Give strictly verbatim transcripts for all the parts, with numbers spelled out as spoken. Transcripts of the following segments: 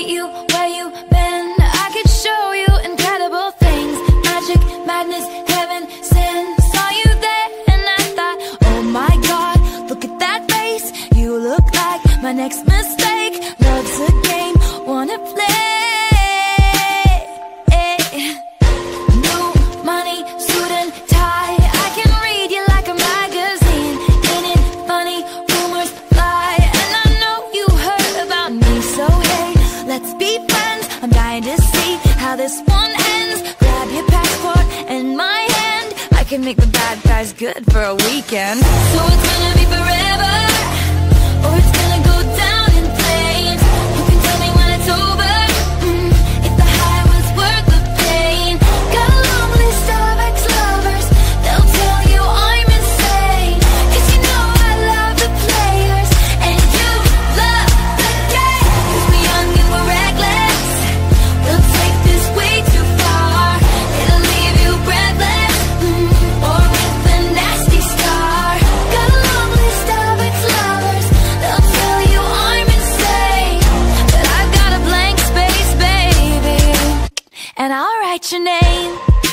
meet you where you been. I could show you incredible things. Magic, madness, heaven, sin. Saw you there and I thought, oh my God, look at that face. You look like my next mistake. Love's a game, wanna play. New money, suit and tie. I can read you like a magazine. Ain't it funny, rumors fly. And I know you heard about me, so hey, let's be friends. I'm dying to see how this one ends. Grab your passport and my hand. I can make the bad guys good for a weekend. So it's gonna be forever, or it's gonna go down in flames. You can tell me when it's over, mm, if the high was worth the pain. Got a long list of ex-lovers, they'll tell you I'm insane. Cause you know I love the players, and you love the game. Cause we're young and we're reckless, we'll take this way too far. It'll leave you breathless, mm, or with a nasty scar. Got a long list of ex-lovers, they'll tell you I'm insane. But I've got a blank space, baby, and I'll write your name.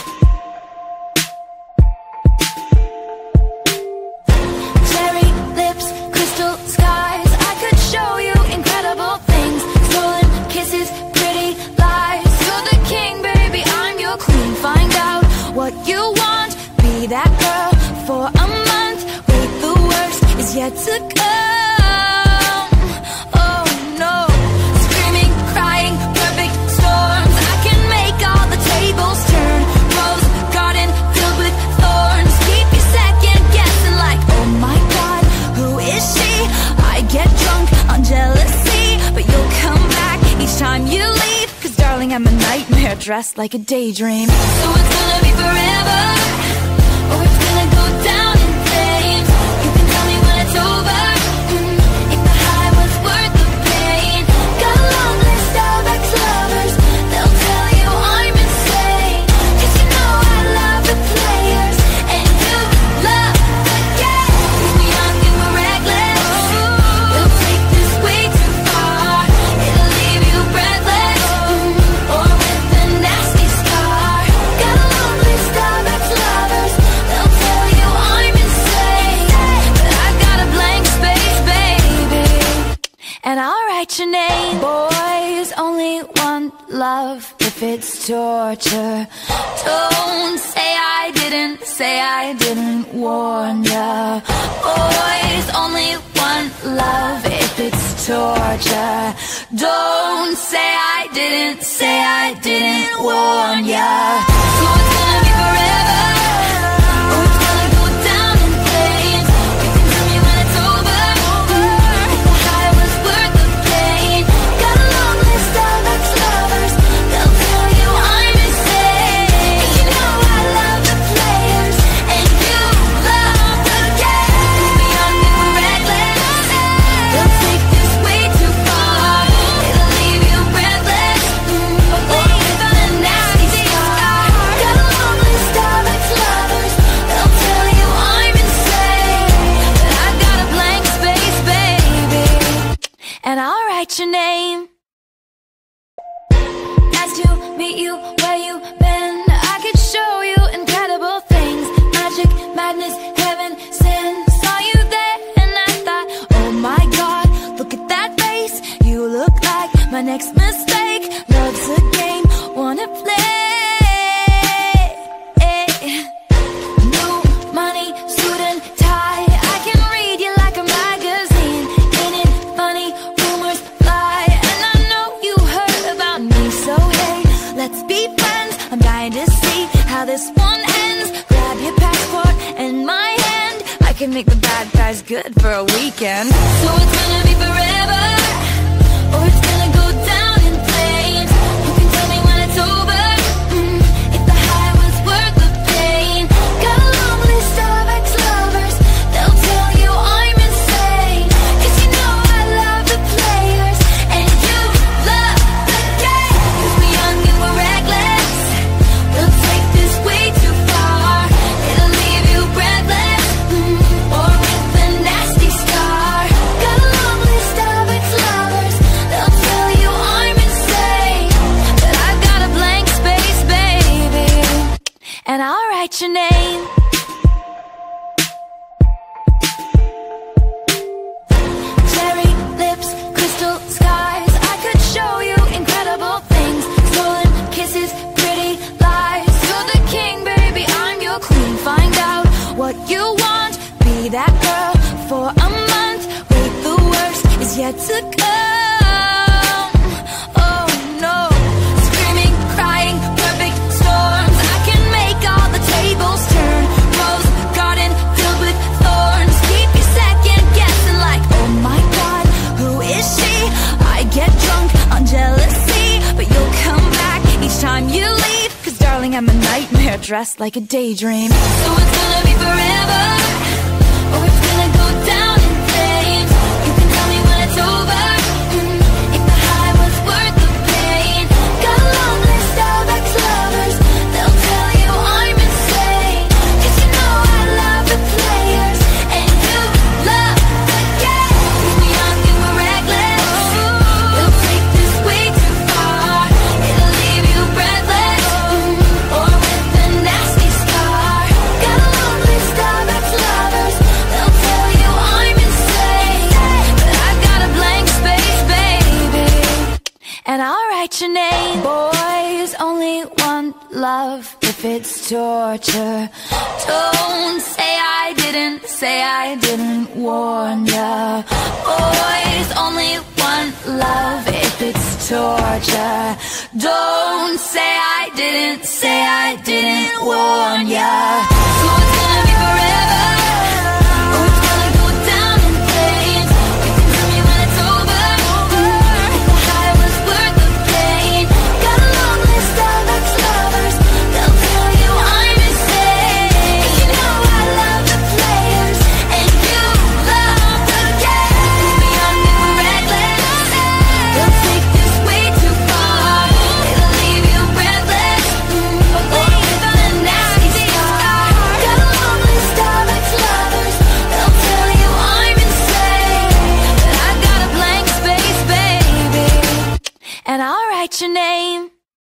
Cherry lips, crystal skies. I could show you incredible things. Stolen kisses, pretty lies. You're the king, baby, I'm your queen. Find out what you want, be that girl for a month. Wait, the worst is yet to come. Oh no, screaming, crying, perfect storms. I can make all the tables turn. Rose garden filled with thorns. Keep you second guessing like, oh my God, who is she? I get drunk on jealousy, but you'll come back each time you leave. Cause darling, I'm a nightmare dressed like a daydream. So it's gonna be forever, or it's gonna go down in flames. You can tell me when it's over, mm, if the high was worth the pain. Got a long list of ex-lovers, they'll tell you I'm insane. Cause you know I love the players, and you love the game. Cause we're young and we're reckless, we'll take this way too far. It'll leave you breathless, mm, or with a nasty scar. Got a long list of ex-lovers, they'll tell you I'm insane. But I've got a blank space, baby, and I'll write your name. Boys only want love if it's torture. Don't say I didn't, say I didn't warn ya. Boys only want love if it's torture. Don't say I didn't, say I didn't warn ya. So it's gonna be forever, or it's gonna go down in flames. You can tell me when it's over, mm, if the high was worth the pain. Got a long list of ex-lovers, they'll tell you I'm insane. You know I love the players, and you love the game. Cause we're young and we're reckless, they'll take this way too far. It'll leave you breathless, mm, or with a nasty scar. Got a long list of ex-lovers, they'll tell you I'm insane. But I've got a blank space, baby, and I'll write your name. Nice to meet you where you been. I could show you incredible things. Magic, madness, heaven, sin. Saw you there and I thought, oh my God, look at that face. You look like my next mistake. Love's a game, wanna play. New money, suit and tie. I can read you like a magazine. Ain't it funny, rumors fly. And I know you heard about me, so hey, let's be friends. I'm dying to see how this one ends. Grab your passport and my hand. I can make the bad guys good for a weekend. So it's gonna be forever, or it's gonna go down in flames. You can tell me when it's over, mm, if the high was worth the pain. Got a long list of ex-lovers, they'll tell you I'm insane. Cause you know I love the players, and you love the game. Cause we're young and we're reckless, we'll take this way too far. It'll leave you breathless, mm, or with a nasty scar. Got a yet to come. Oh no, screaming, crying, perfect storms. I can make all the tables turn. Rose garden filled with thorns. Keep you second guessing like, oh my God, who is she? I get drunk on jealousy, but you'll come back each time you leave. Cause darling, I'm a nightmare dressed like a daydream. So it's gonna be forever, or it's gonna go down in flames. You can tell me when it's over, mm, if the high was worth the pain. Got a long list of ex-lovers, they'll tell you I'm insane. Cause you know I love the players, and you love the game. We're young and we're reckless, we'll take this way too far. It'll leave you breathless, mm, or with a nasty scar. Got a long list of ex-lovers, they'll tell you I'm insane. But I've got a blank space, baby, and I'll write your name. Boys only want love if it's torture. Don't say I didn't, say I didn't warn ya. Boys only want love if it's torture. Don't say I didn't, say I didn't warn ya. So it's gonna be forever, or it's gonna go down in flames. You can tell me when it's over, mm, if the high was worth the pain. Got a long list of ex-lovers, they'll tell you I'm insane. You know I love the players, and you love the game. We're young and we're reckless, they'll take this way too far. It'll leave you breathless, mm, or with a nasty scar. Got a long list of ex-lovers, they'll tell you I'm insane. But I've got a blank space, baby, and I'll write your name.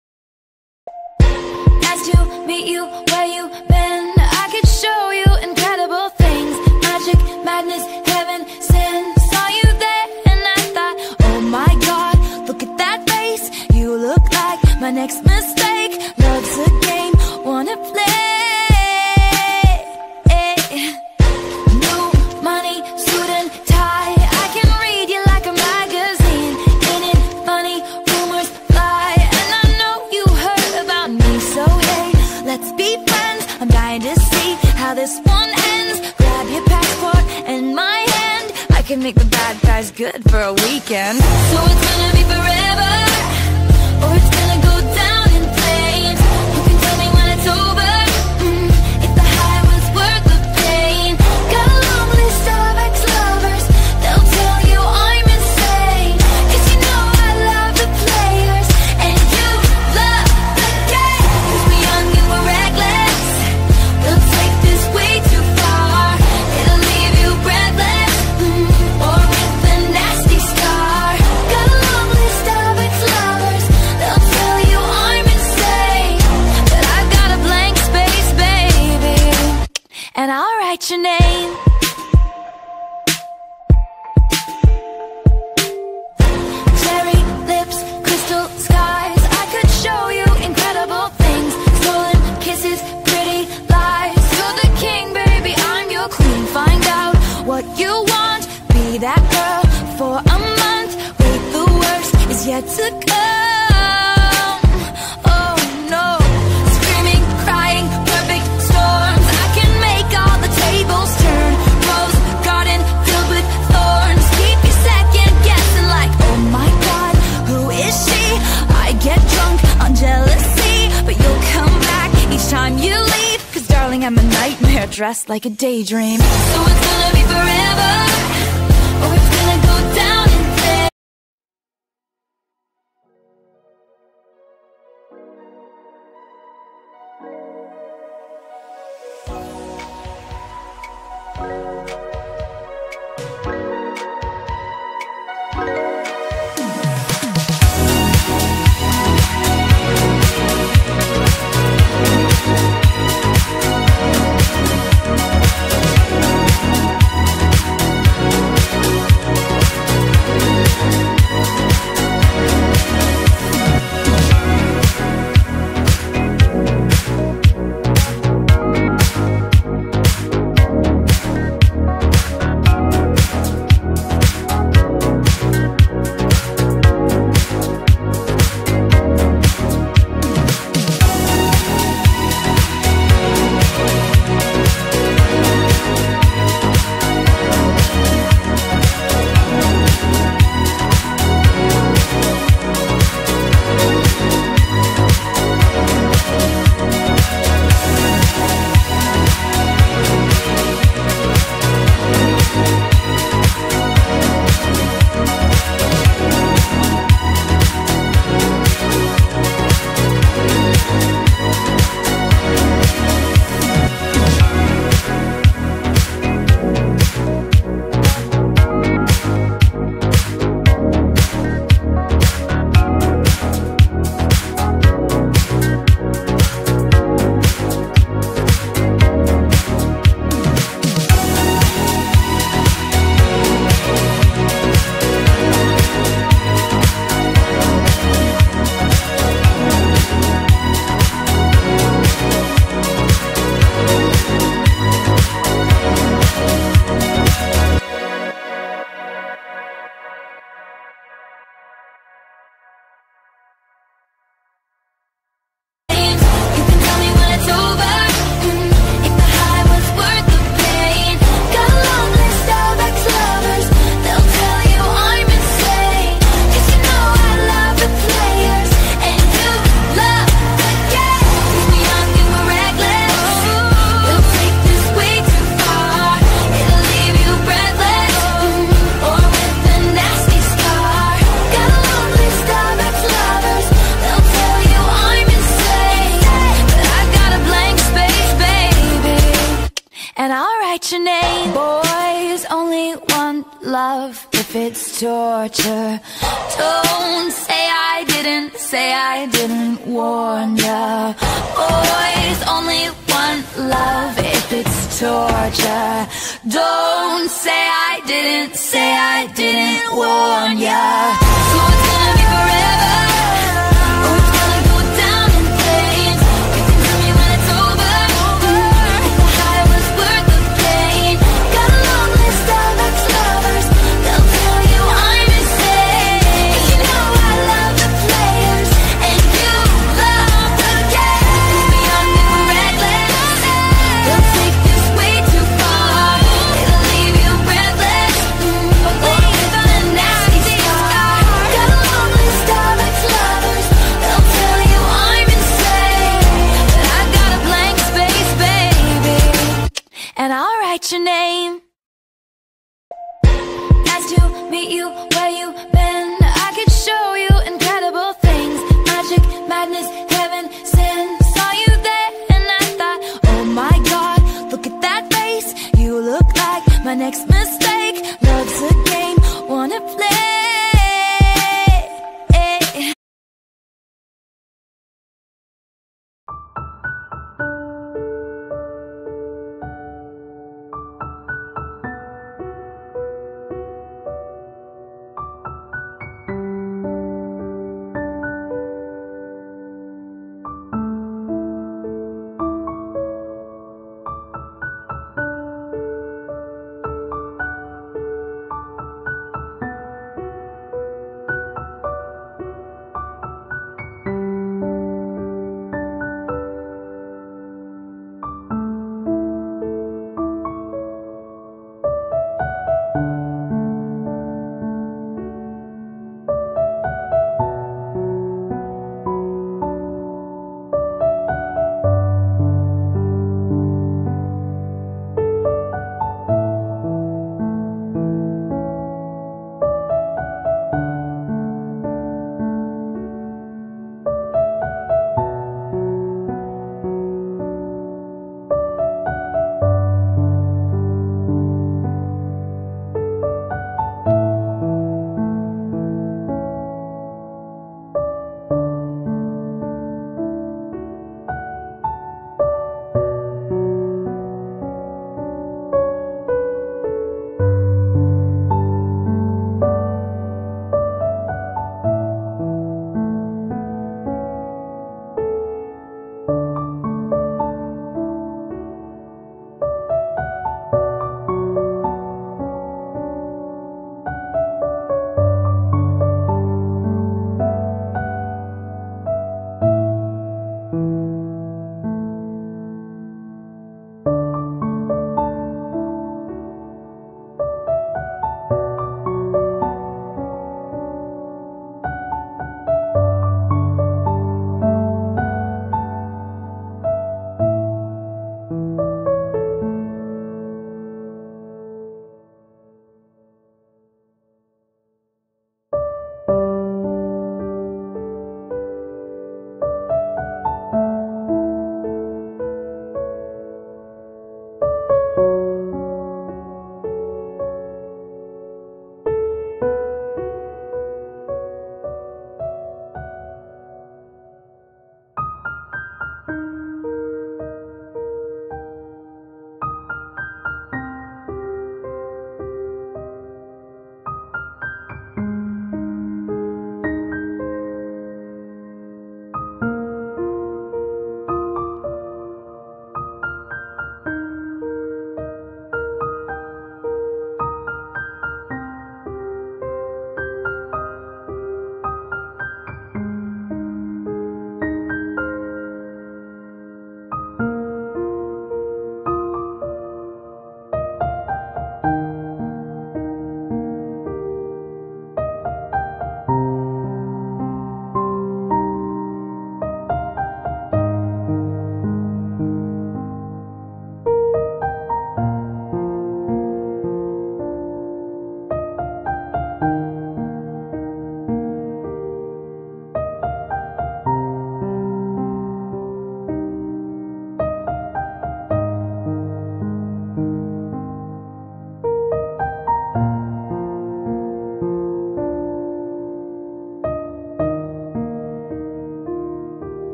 Nice to meet you where you been. I could show you incredible things. Magic, madness, heaven, sin. Saw you there and I thought, oh my God, look at that face. You look like my next mistake. Love's a game, wanna play. New money, suit and tie. I can read you like a magazine. Ain't it funny, rumors fly. And I know you heard about me, so hey, let's be friends. I'm dying to see how this one ends. Grab your passport and my hand, I can make the bad guys good for a weekend. So it's gonna be forever, or it's gonna go down in flames. You can tell me when it's over, mm, if the high was worth the pain. Got a long list of ex-lovers, they'll tell you I'm insane. Cause you know I love the players, and you love the game. Cause we're young and we're reckless, we'll take this way too far. It'll leave you breathless, mm, or with a nasty scar. Got a long list of ex-lovers, they'll tell you I'm insane. But I've got a blank space, baby, and I'll write your name. Cherry lips, crystal skies. I could show you incredible things. Stolen kisses, pretty lies. You're the king, baby, I'm your queen. Find out what you want, be that girl for a month. Wait, the worst is yet to come. Oh no, screaming, crying, perfect storms. I can make all the tables turn. Rose garden filled with thorns. Keep you second guessing like, oh my God, who is she? I get drunk on jealousy, but you'll come back each time you leave. Cause darling, I'm a nightmare dressed like a daydream. So it's gonna be forever, or it's gonna go down in flames. what's your name? Boys only want love if it's torture. Don't say I didn't, say I didn't warn ya. Boys only want love if it's torture. Don't say I didn't, say I didn't warn ya. So it's gonna be forever, or it's gonna go down in flames. You can tell me when it's over, if the high was worth the pain. Got a long list of ex-lovers, they'll tell you I'm insane. You know I love the players, and you love the game. We're young and we're reckless, they'll take this way too far. It'll leave you breathless, but leave a nasty scar.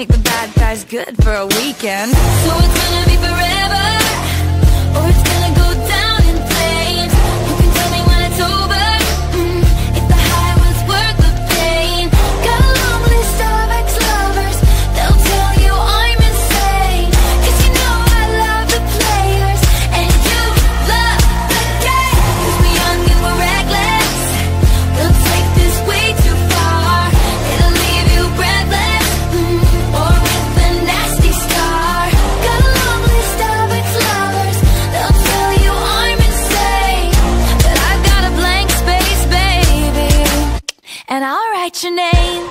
make the bad guys good for a weekend. So it's gonna be forever, or it's gonna go down in flames. You can tell me when it's over, mm, if the high was worth the pain. Got a long list of ex-lovers, they'll tell you I'm insane. Cause you know I love the players, and you love the game. Cause we're young and we're reckless, we'll take this way too far. It'll leave you breathless, mm, or with a nasty scar. Got a long list of ex-lovers, they'll tell you I'm insane. But I've got a blank space, baby, and I'll write your name.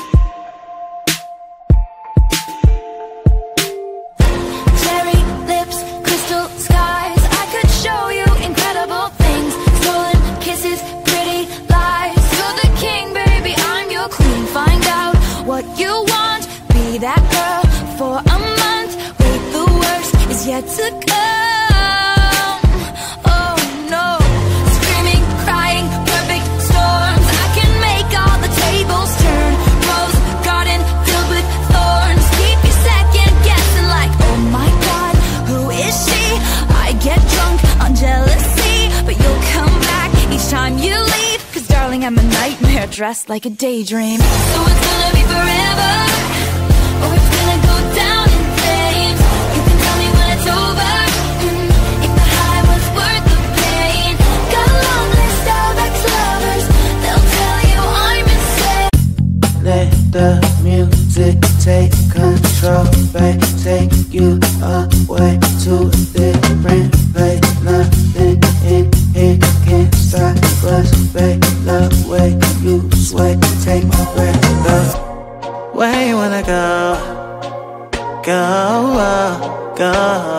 Cherry lips, crystal skies, I could show you incredible things. Stolen kisses, pretty lies. You're the king, baby, I'm your queen. Find out what you want, be that girl for a month. Wait, the worst is yet to come. Oh no, screaming, crying, perfect storms. I can make all the tables turn. Rose garden filled with thorns. Keep you second guessing like, oh my god, who is she? I get drunk on jealousy, but you'll come back each time you leave. Cause darling, I'm a nightmare dressed like a daydream. So it's gonna be forever, or it's gonna go down in flames. You can tell me when it's over, mm, if the high was worth the pain. Got a long list of ex-lovers, they'll tell you I'm insane. Let the music take control, babe. Take you away to a different place. Nothing in here can stop us, babe. The way you sway, take my breath. The way you wanna go, go, go,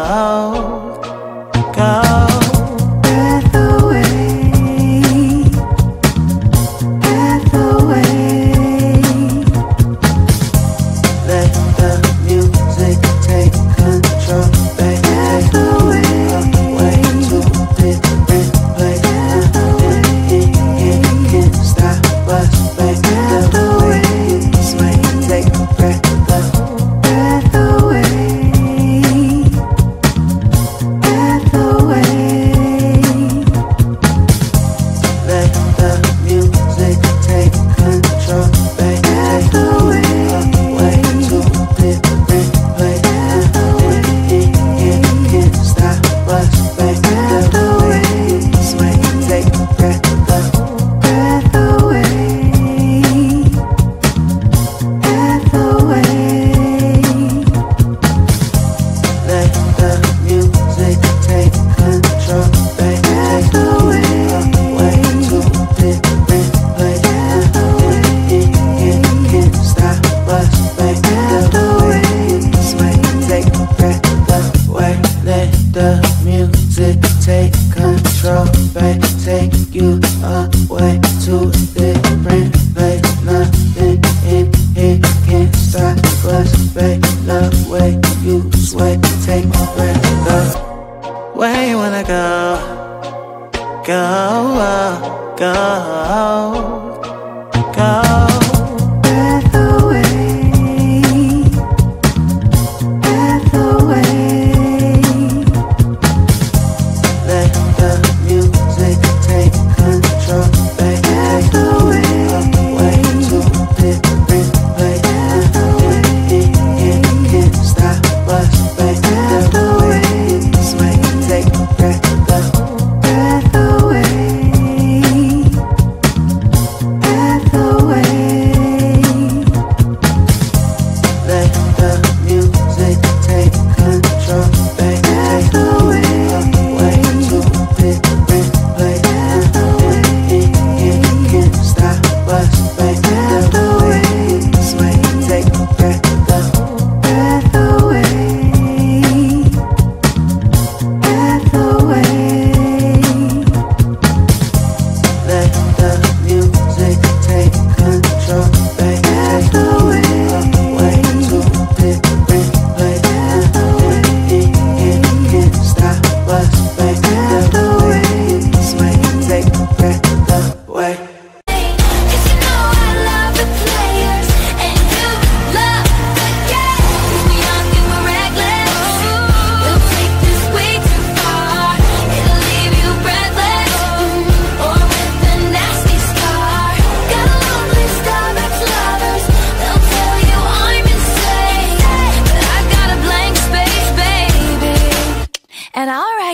go. Breath away, breath away. Let the music take control, babe. Take you away to a different place. Nothing in here can stop us, babe. The way you sway, take my breath. Breath away, breath away. Let the music take control, babe. Take you away to a different place. Nothing in here can stop us, babe. The way you sway, take my breath. Breath away, breath away. Let the music take control, babe. Take you away to a different place. Nothing in here can stop us, babe. The way you sway, take my breath away. Let the music take control, babe. Take you away to a different place. Nothing in here can stop us, babe. The way you sway, take my breath. The way you wanna go, go, go, go. Breath away, breath away. Let the music take control, babe. Take you away to a different place. Nothing in here can stop us, babe. The way you sway, take my breath. Breath away, breath away.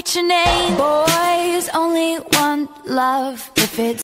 your name. Boys only want love if it's